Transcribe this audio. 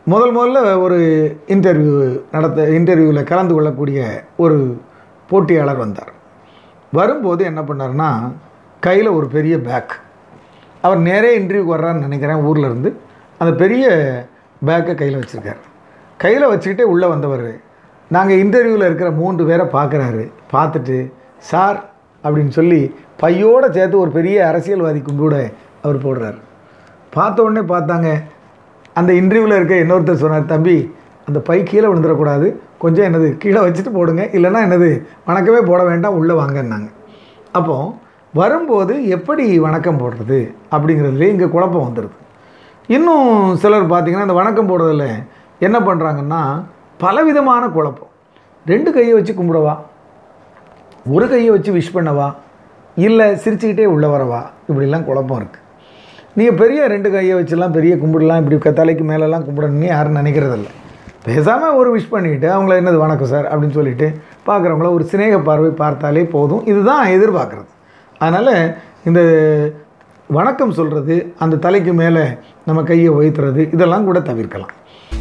முதல்ல ஒரு இன்டர்வியூவில் கலந்து கொள்ளக்கூடிய ஒரு போட்டியாளர் வந்தார். வரும்போது என்ன பண்ணார்னா, கையில் ஒரு பெரிய பேக். அவர் நேரே இன்டர்வியூக்கு வர்றான்னு நினைக்கிறேன். ஊரில் இருந்து அந்த பெரிய பேக்கை கையில் வச்சுருக்கார். கையில் வச்சுக்கிட்டே உள்ளே வந்தவர் நாங்கள் இன்டர்வியூவில் இருக்கிற 3 பேரை பார்க்குறாரு. பார்த்துட்டு சார் அப்படின்னு சொல்லி பையோடு சேர்த்து ஒரு பெரிய அரசியல்வாதி கும்பிட அவர் போடுறார். பார்த்த உடனே பார்த்தாங்க. அந்த இன்டர்வியூவில் இருக்க இன்னொருத்தர் சொன்னார், தம்பி அந்த பை கீழே விழுந்துடக்கூடாது, கொஞ்சம் என்னது கீழே வச்சுட்டு போடுங்க, இல்லைன்னா என்னது வணக்கமே போட வேண்டாம், உள்ளே வாங்கன்னாங்க. அப்போது வரும்போது எப்படி வணக்கம் போடுறது அப்படிங்கிறதுலே இங்கே குழப்பம் வந்துடுது. இன்னும் சிலர் பார்த்திங்கன்னா இந்த வணக்கம் போடுறதில் என்ன பண்ணுறாங்கன்னா பலவிதமான குழப்பம். 2 கையை வச்சு கும்பிடவா, ஒரு கையை வச்சு விஷ் பண்ணவா, இல்லை சிரிச்சுக்கிட்டே உள்ளே வரவா, இப்படிலாம் குழப்பம் இருக்குது. நீங்கள் பெரிய 2 கையை வச்சுலாம் பெரிய கும்பிடலாம், இப்படி தலைக்கு மேலெல்லாம் கும்பிடணும்னு யாரும் நினைக்கிறதில்ல. பேசாமல் ஒரு விஷ் பண்ணிவிட்டு அவங்கள என்னது வணக்கம் சார் அப்படின்னு சொல்லிவிட்டு பார்க்குறவங்கள ஒரு சிநேக பார்வை பார்த்தாலே போதும். இதுதான் எதிர்பார்க்குறது. அதனால் இந்த வணக்கம் சொல்கிறது, அந்த தலைக்கு மேலே நம்ம கையை வைத்துறது, இதெல்லாம் கூட தவிர்க்கலாம்.